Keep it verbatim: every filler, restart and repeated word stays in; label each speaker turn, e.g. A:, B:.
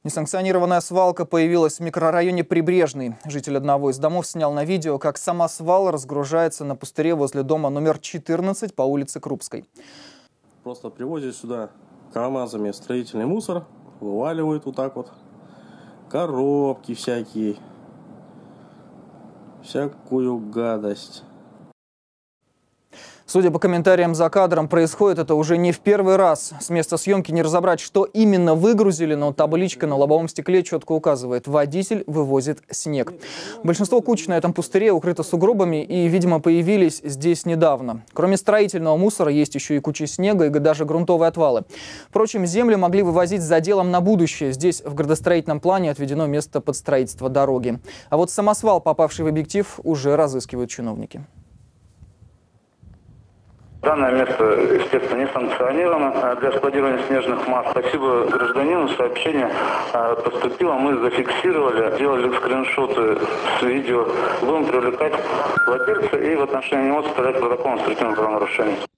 A: Несанкционированная свалка появилась в микрорайоне Прибрежный. Житель одного из домов снял на видео, как самосвал разгружается на пустыре возле дома номер четырнадцать по улице Крупской.
B: Просто привозят сюда КАМАЗами строительный мусор, вываливают вот так вот. Коробки всякие, всякую гадость.
A: Судя по комментариям за кадром, происходит это уже не в первый раз. С места съемки не разобрать, что именно выгрузили, но табличка на лобовом стекле четко указывает: водитель вывозит снег. Большинство куч на этом пустыре укрыто сугробами и, видимо, появились здесь недавно. Кроме строительного мусора есть еще и куча снега и даже грунтовые отвалы. Впрочем, землю могли вывозить с заделом на будущее. Здесь в градостроительном плане отведено место под строительство дороги. А вот самосвал, попавший в объектив, уже разыскивают чиновники.
C: Данное место, естественно, не санкционировано для складирования снежных масс. Спасибо гражданину, сообщение поступило, мы зафиксировали, сделали скриншоты с видео. Будем привлекать владельца и в отношении него составлять протокол административного правонарушения.